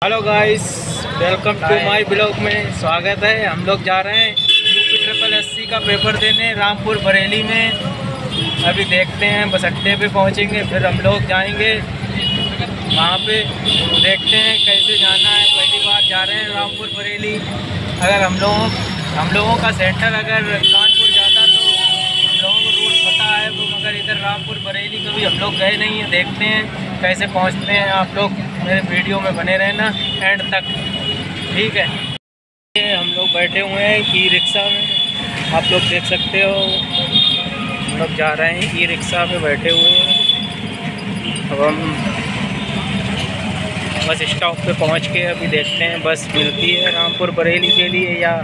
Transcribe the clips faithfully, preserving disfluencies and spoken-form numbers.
Hello guys, welcome to my blog में स्वागत है। हम लोग जा रहे हैं यूपी ट्रिपल एस सी का पेपर देने रामपुर बरेली में। अभी देखते हैं, बस अड्डे पे पहुंचेंगे, फिर हम लोग जाएंगे वहां पे। देखते हैं कैसे जाना है, पहली बार जा रहे हैं रामपुर बरेली। अगर हम लोगों हम लोगों का सेंटर अगर कानपुर जाता तो हम लोगों को रूट पता है, वो मगर इधर रामपुर बरेली कभी हम लोग गए नहीं हैं। देखते हैं कैसे पहुंचते हैं। आप लोग मेरे वीडियो में बने रहना एंड तक, ठीक है। ये हम लोग बैठे हुए हैं ई रिक्शा में, आप लोग देख सकते हो। हम लोग जा रहे हैं ई रिक्शा पे बैठे हुए हैं। अब हम बस स्टॉप पे पहुंच के अभी देखते हैं बस मिलती है रामपुर बरेली के लिए या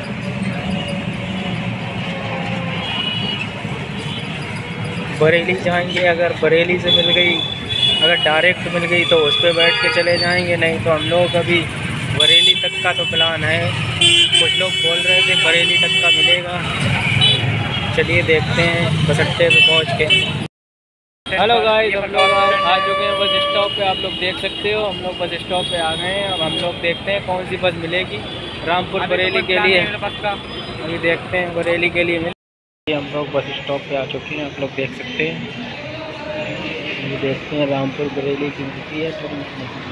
बरेली जाएंगे। अगर बरेली से मिल गई, अगर डायरेक्ट मिल गई तो उस पर बैठ के चले जाएंगे, नहीं तो हम लोग अभी बरेली तक का तो प्लान है। कुछ लोग बोल रहे थे बरेली तक का मिलेगा। चलिए देखते हैं बस अड्डे पे पहुँच के। हेलो गाइस, हम लोग आ चुके हैं बस स्टॉप पे। आप लोग देख सकते हो, हम लोग बस स्टॉप पे आ गए हैं। अब हम लोग देखते हैं कौन सी बस मिलेगी रामपुर बरेली के लिए। अभी देखते हैं बरेली के लिए मिले। हम लोग बस स्टॉप पे आ चुके हैं, आप लोग देख सकते हैं। अभी देखते हैं रामपुर बरेली की मिलती है तो नहीं।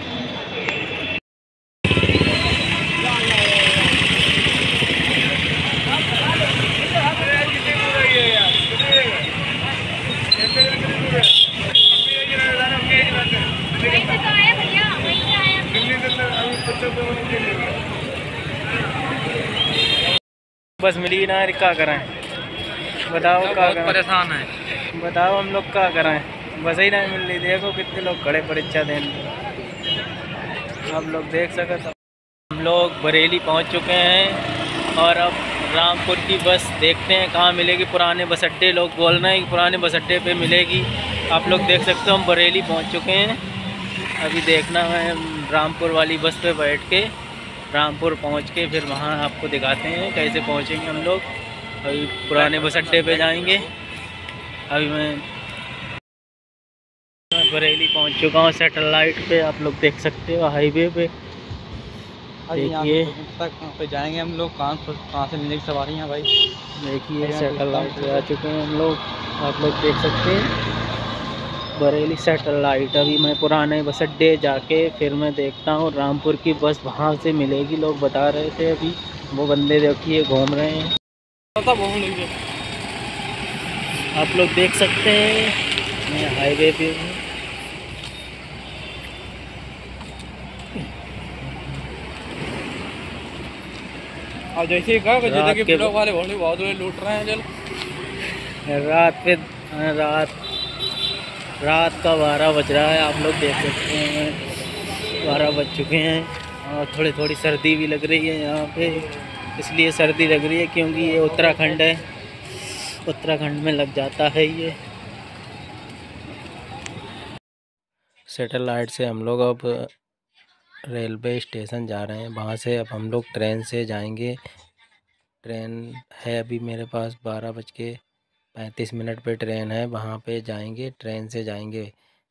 बस मिली ना, क्या कराएं बताओ, क्या कराएं? परेशान है, बताओ हम लोग क्या कराएं, बस ही नहीं मिल रही। देखो कितने लोग खड़े परीक्षा देने। आप लोग देख सकते हो। हम लोग बरेली पहुंच चुके हैं और अब रामपुर की बस देखते हैं कहाँ मिलेगी। पुराने बस अड्डे लोग बोल रहे हैं कि पुराने बस अड्डे पे मिलेगी। आप लोग देख सकते हो हम बरेली पहुंच चुके हैं। अभी देखना है रामपुर वाली बस पे बैठ के रामपुर पहुंच के फिर वहाँ आपको दिखाते हैं कैसे पहुंचेंगे हम लोग। अभी पुराने बस अड्डे पे जाएंगे। अभी मैं बरेली पहुंच चुका हूँ सैटेलाइट पे, आप लोग देख सकते हो हाईवे पे। देखिए पे जाएंगे हम लोग, कहाँ कहाँ से मिलेगी सवारियाँ भाई। देखिए सैटेलाइट पे आ चुके हैं हम लोग, आप लोग देख सकते हैं बरेली सैटेलाइट। अभी मैं पुराने बस अड्डे जाके फिर मैं देखता हूँ रामपुर की बस वहाँ से मिलेगी। लोग बता रहे थे अभी, वो बंदे देखिए घूम रहे हैं। आप लोग देख सकते हैं मैं हाईवे पे हूँ। और जैसे कहा कि ब्लॉक वाले बहुत लूट रहे हैं। चल रात पे रात रात का बारह बज रहा है, आप लोग देख सकते हैं बारह बज चुके हैं। और थोड़ी थोड़ी सर्दी भी लग रही है यहाँ पे। इसलिए सर्दी लग रही है क्योंकि ये उत्तराखंड है, उत्तराखंड में लग जाता है ये। सैटेलाइट से हम लोग अब रेलवे स्टेशन जा रहे हैं। वहाँ से अब हम लोग ट्रेन से जाएंगे। ट्रेन है अभी मेरे पास, बारह बज के पैंतीस मिनट पे ट्रेन है, वहाँ पे जाएंगे, ट्रेन से जाएंगे।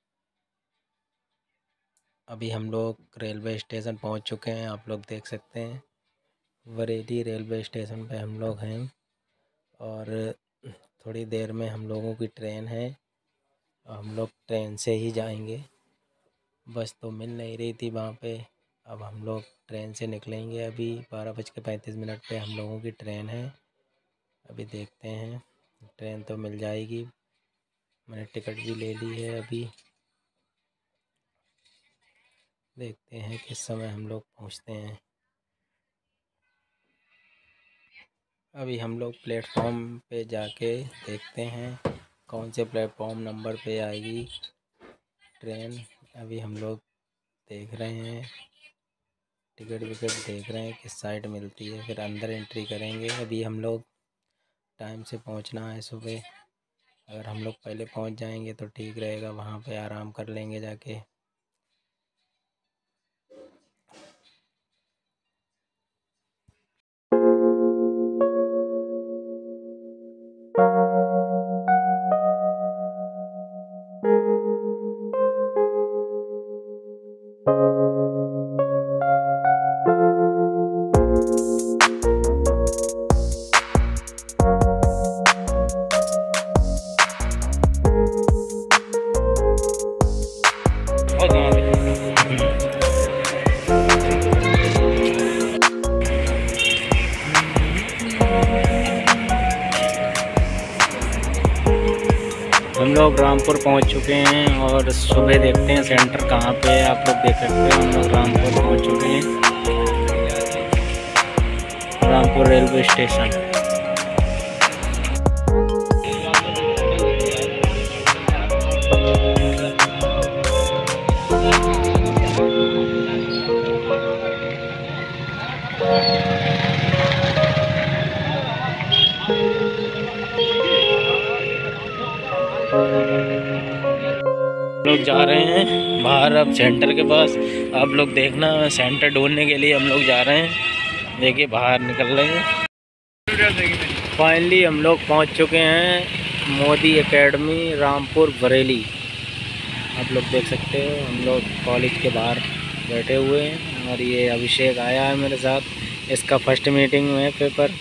अभी हम लोग रेलवे स्टेशन पहुँच चुके हैं, आप लोग देख सकते हैं बरेली रेलवे स्टेशन पे हम लोग हैं। और थोड़ी देर में हम लोगों की ट्रेन है, हम लोग ट्रेन से ही जाएंगे। बस तो मिल नहीं रही थी वहाँ पे। अब हम लोग ट्रेन से निकलेंगे। अभी बारह बज के पैंतीस मिनट पे हम लोगों की ट्रेन है। अभी देखते हैं, ट्रेन तो मिल जाएगी, मैंने टिकट भी ले ली है। अभी देखते हैं किस समय हम लोग पहुँचते हैं। अभी हम लोग प्लेटफॉर्म पे जाके देखते हैं कौन से प्लेटफॉर्म नंबर पे आएगी ट्रेन। अभी हम लोग देख रहे हैं, टिकट विकट देख रहे हैं किस साइड मिलती है, फिर अंदर एंट्री करेंगे। अभी हम लोग टाइम से पहुंचना है सुबह। अगर हम लोग पहले पहुंच जाएंगे तो ठीक रहेगा, वहां पे आराम कर लेंगे जाके। लोग रामपुर पहुंच चुके हैं और सुबह देखते हैं सेंटर कहाँ पे है। आप लोग देख सकते हो हम लोग रामपुर पहुंच चुके हैं, रामपुर रेलवे स्टेशन। लोग जा रहे हैं बाहर अब सेंटर के पास। आप लोग देखना, सेंटर ढूंढने के लिए हम लोग जा रहे हैं। देखिए बाहर निकल रहे हैं। फाइनली हम लोग पहुंच चुके हैं मोदी एकेडमी रामपुर बरेली। आप लोग देख सकते हो हम लोग कॉलेज के बाहर बैठे हुए हैं और ये अभिषेक आया है मेरे साथ। इसका फर्स्ट मीटिंग में है पेपर।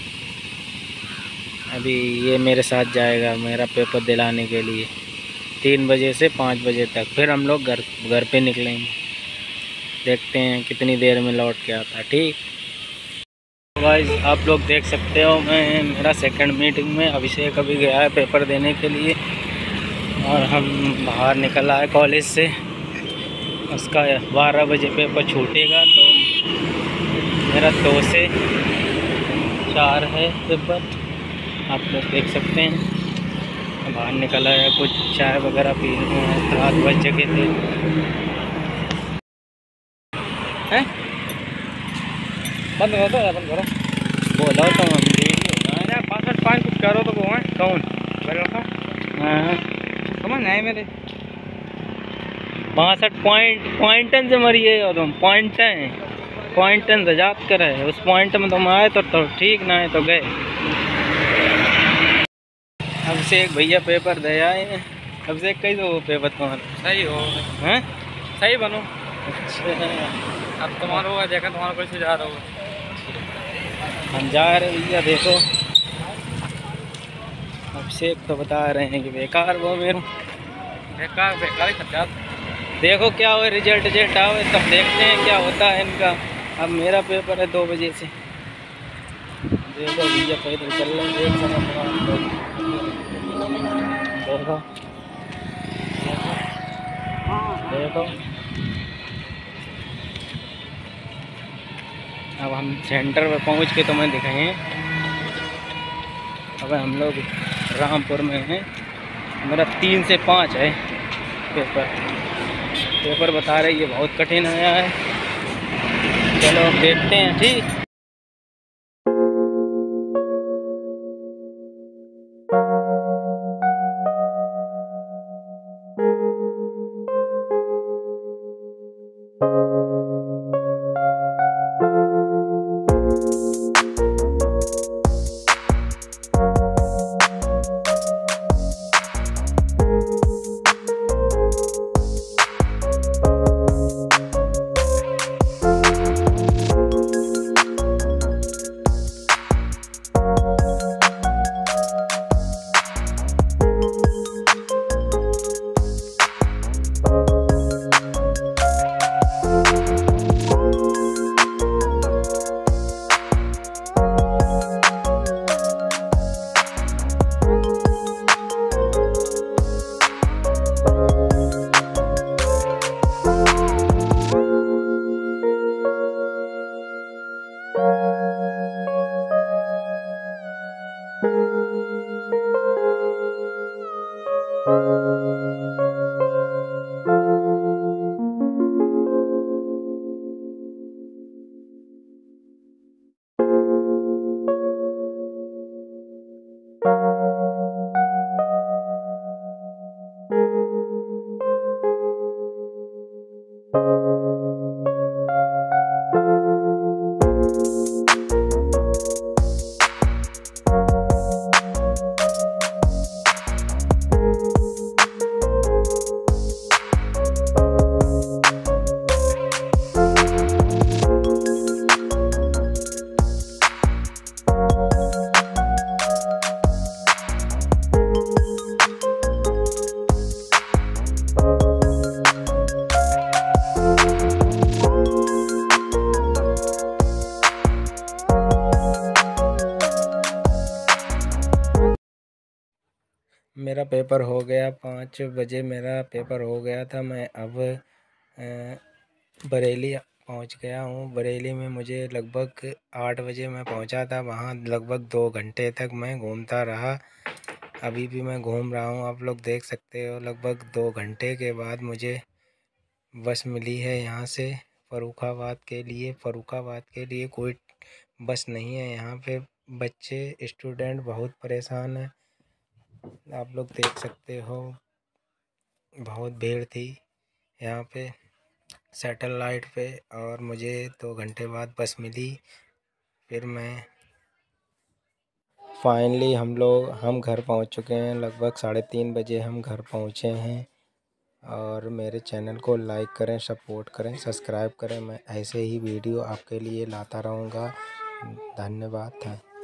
अभी ये मेरे साथ जाएगा मेरा पेपर दिलाने के लिए तीन बजे से पाँच बजे तक। फिर हम लोग घर घर पे निकलेंगे। देखते हैं कितनी देर में लौट के आता है। ठीक गाइस, आप लोग देख सकते हो मैं मेरा सेकंड मीटिंग में अभिषेक अभी गया है पेपर देने के लिए और हम बाहर निकल आए कॉलेज से। उसका बारह बजे पेपर छूटेगा तो मेरा दो से चार है पेपर। आप लोग देख सकते हैं बाहर निकला है, कुछ चाय वगैरह पी रहे हैं। रात बज चुके थे हैं? बंद करो तो बंद करो बोलो तो हम वीडियो पाँच मिनट पाँच कुछ करो तो वो है कौन हाँ समझ नहीं मेरे बासठ पॉइंट पॉइंटन से मरिए और तुम पॉइंट हैं पॉइंटन से जात कर है। उस पॉइंट में तुम आए तो, तो ठीक ना है तो गए। अब से एक भैया पेपर दे आए हैं। अब से कई दो पेपर तुम्हारा सही हो हैं सही बनो। अच्छा अब तुम्हारा होगा देखा तुम्हारा कैसे जा रहा होगा। हम जा रहे भैया देखो। अब से एक तो बता रहे हैं कि बेकार वो मेरे बेकार बेकार ही खर्चा। देखो क्या हो रिजल्ट रिजल्ट आओ तब देखते हैं क्या होता है इनका। अब मेरा पेपर है दो बजे से। देखो भैया पैदल चल रहे हैं। एक समय देखो देखो अब हम सेंटर पे पहुंच के तुम्हें दिखाएं। अब हम लोग रामपुर में हैं। मेरा तीन से पाँच है पेपर। पेपर बता रहे ये बहुत कठिन आया है। चलो अब देखते हैं। ठीक पेपर हो गया, पाँच बजे मेरा पेपर हो गया था। मैं अब बरेली पहुंच गया हूं। बरेली में मुझे लगभग आठ बजे मैं पहुंचा था। वहां लगभग दो घंटे तक मैं घूमता रहा। अभी भी मैं घूम रहा हूं, आप लोग देख सकते हो। लगभग दो घंटे के बाद मुझे बस मिली है यहाँ से फर्रुखाबाद के लिए। फर्रुखाबाद के लिए कोई बस नहीं है। यहाँ पे बच्चे स्टूडेंट बहुत परेशान हैं, आप लोग देख सकते हो। बहुत भीड़ थी यहाँ पे सैटेलाइट पे, और मुझे दो घंटे बाद बस मिली। फिर मैं फाइनली हम लोग हम घर पहुँच चुके हैं। लगभग साढ़े तीन बजे हम घर पहुँचे हैं। और मेरे चैनल को लाइक करें, सपोर्ट करें, सब्सक्राइब करें। मैं ऐसे ही वीडियो आपके लिए लाता रहूँगा। धन्यवाद।